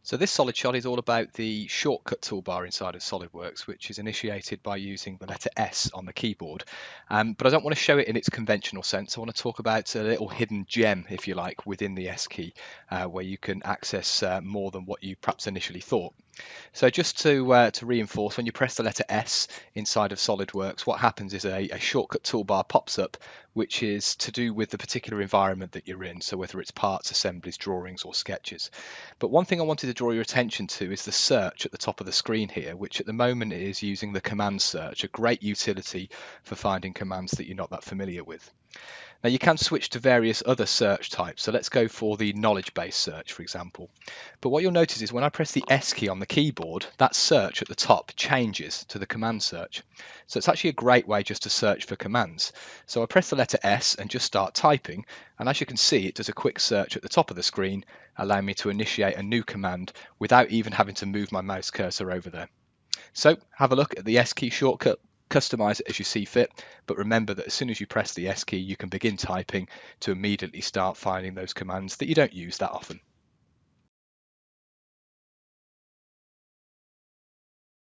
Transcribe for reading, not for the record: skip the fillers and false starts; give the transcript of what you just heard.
So this solid shot is all about the shortcut toolbar inside of SolidWorks, which is initiated by using the letter S on the keyboard. But I don't want to show it in its conventional sense. I want to talk about a little hidden gem, if you like, within the S key, where you can access more than what you perhaps initially thought. So just to reinforce, when you press the letter S inside of SolidWorks, what happens is a shortcut toolbar pops up, which is to do with the particular environment that you're in, so whether it's parts, assemblies, drawings or sketches. But one thing I wanted to draw your attention to is the search at the top of the screen here, which at the moment is using the command search, a great utility for finding commands that you're not that familiar with. Now you can switch to various other search types, so let's go for the knowledge-based search, for example. But what you'll notice is when I press the S key on the keyboard, that search at the top changes to the command search. So it's actually a great way just to search for commands. So I press the letter S and just start typing, and as you can see, it does a quick search at the top of the screen, allowing me to initiate a new command without even having to move my mouse cursor over there. So have a look at the S key shortcut. Customize it as you see fit, but remember that as soon as you press the S key, you can begin typing to immediately start finding those commands that you don't use that often.